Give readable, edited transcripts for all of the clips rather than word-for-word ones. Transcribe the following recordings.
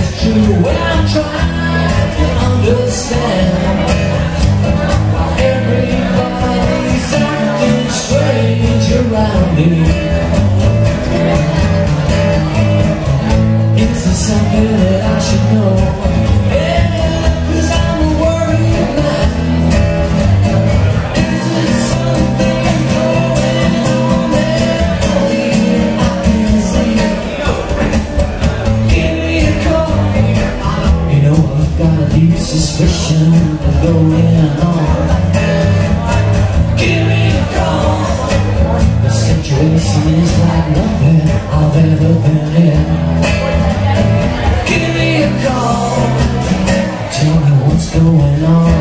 it's true when I'm trying to understand why everybody's acting strange around me. Is there something that I should know? Yeah, 'cause I'm a worried man. Is there something going on there only I can see? Give me a call. You know I've got a deep suspicion of going on. Give me a call. The situation is like nothing I've ever been in. Give me a call. Tell me what's going on.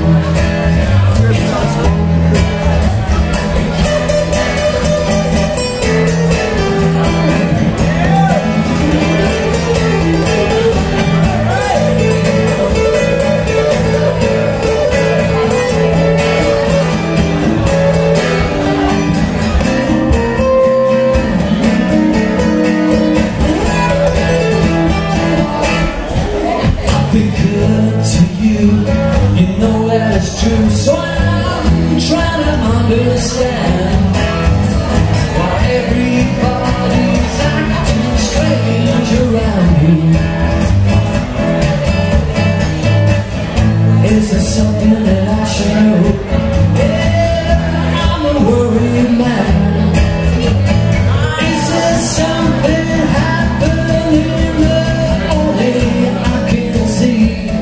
You know that's true, so I'm trying to understand why everybody's acting strange around me. Is there something that I should know? Yeah, I'm a worried man. Is there something happening that only I can see?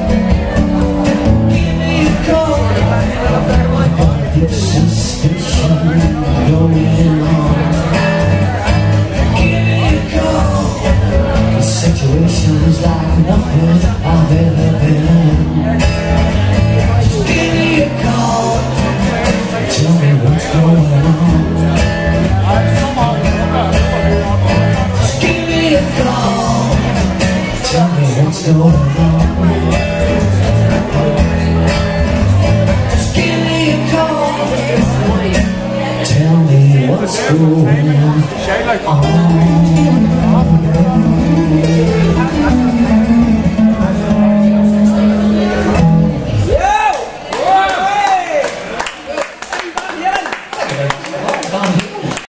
Suspicion going on. Give me a call. The situation is like nothing I've ever been in. Just give me a call. Tell me what's going on. Just give me a call. Tell me what's going on. Tell me what's going on.